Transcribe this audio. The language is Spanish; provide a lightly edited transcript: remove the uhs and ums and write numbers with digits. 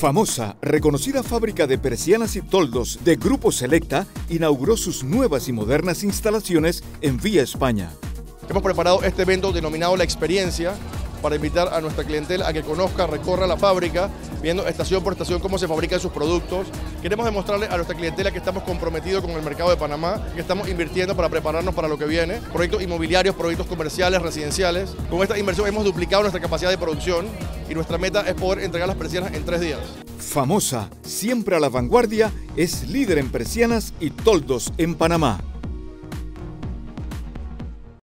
Famosa, reconocida fábrica de persianas y toldos de Grupo Selecta inauguró sus nuevas y modernas instalaciones en Vía España. Hemos preparado este evento denominado La Experiencia para invitar a nuestra clientela a que conozca, recorra la fábrica, viendo estación por estación cómo se fabrican sus productos. Queremos demostrarle a nuestra clientela que estamos comprometidos con el mercado de Panamá, que estamos invirtiendo para prepararnos para lo que viene, proyectos inmobiliarios, proyectos comerciales, residenciales. Con esta inversión hemos duplicado nuestra capacidad de producción y nuestra meta es poder entregar las persianas en 3 días. Famosa, siempre a la vanguardia, es líder en persianas y toldos en Panamá.